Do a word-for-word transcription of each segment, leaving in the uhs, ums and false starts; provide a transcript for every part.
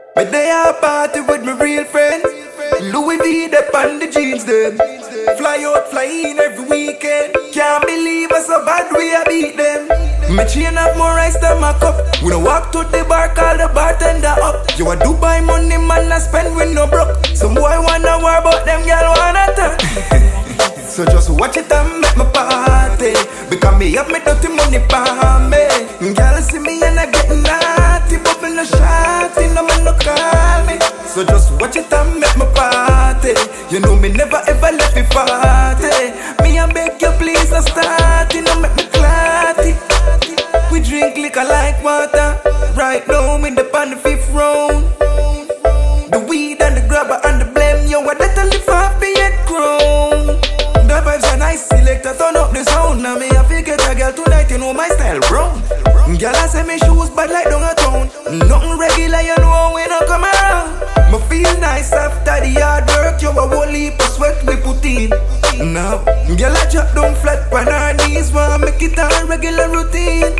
Me day a party with my real friends. Louis V dep on the jeans them. Fly out, fly in every weekend. Can't believe us so bad we a beat them. Me chain have more ice than my cup. We don't walk to the bar, call the bartender up. You a Dubai money man, I spend with no broke. Some boy wanna war but them girl wanna talk. So just watch it and make my party, because me have me dirty money for me. Girl see me and I get naughty, but me no shawty, no man no call me. So just watch it and make my party. You know me never ever left me party. Me and beg you please no start it, no make me clatty. We drink liquor like water. Right now me the on the fifth round. The weed and the grabber and the blame, yo what that only for be yet grown. The vibes are nice, selector turn up the sound. Now me a figure a girl tonight, you know my style brown. Girl I say me shoes bad like down a town. Nothing regular, you know when I come around. Me feel nice after the hard work, you a whole heap of sweat we put in. Now, girl I drop down flat on her knees, want make it a regular routine.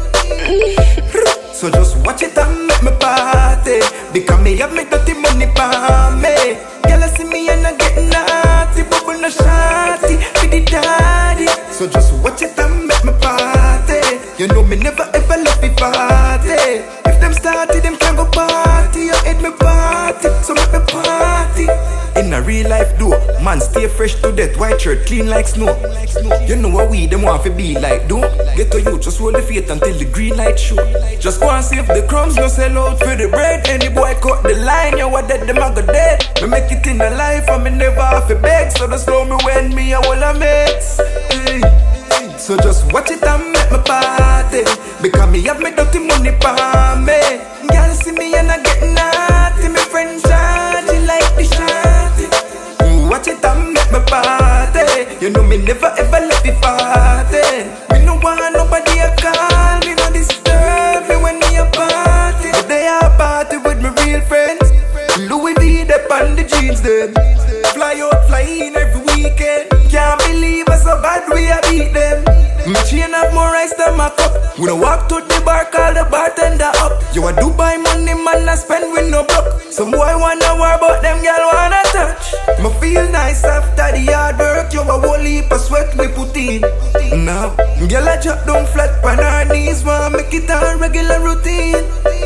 So just watch it and make me party, because me have me dirty money for me. Girl I see me and I get naughty, but we no shawty for the daddy. So just watch it and make me party. You know me never ever left me party. If them started, them can go party. You hate me party, so make me party. In a real life though, man stay fresh to death, white shirt clean like snow. You know what we them want to be like, don't get to you, just hold the faith until the green light show. Just go and see if the crumbs no sell out for the bread. Any boy cut the line, you what dead, them a go dead. Me make it in a life and me never have to beg, so don't slow me when me a wanna mix. Hey. So just watch it and make me party, because me have me dirty money for me. Girl see me and I get naughty, my friends charging like the shawty. Watch it and make me party. You know me never ever let me party. Me no want nobody a call me, no disturb me when me a party. But they a party with my real friends. Louis V dep on the jeans them. Fly out, fly in every weekend. Can't believe us so bad we a beat them. Me chain have more ice than my cup. We don't walk to the bar, call the bartender up. You a Dubai money man, I spend with no broke. Some boy wanna war but them girl wanna touch. Me feel nice after the hard work, you a whole heap of sweat we put in. Now, girl I drop down flat on her knees, want make it a regular routine.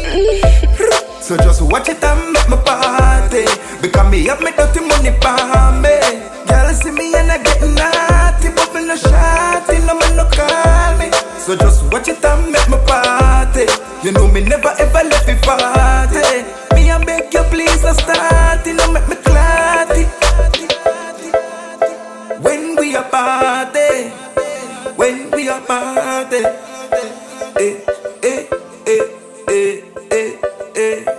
So just watch it and make me party, because me have me dirty money for me. Girl see me and I get naughty, but me no shawty, no man no call me. So just watch it and make me party. You know me never ever left me party. Me and beg you please no start it, no make me clatty. When we a party, when we a party, eh, eh, eh, eh, eh, eh.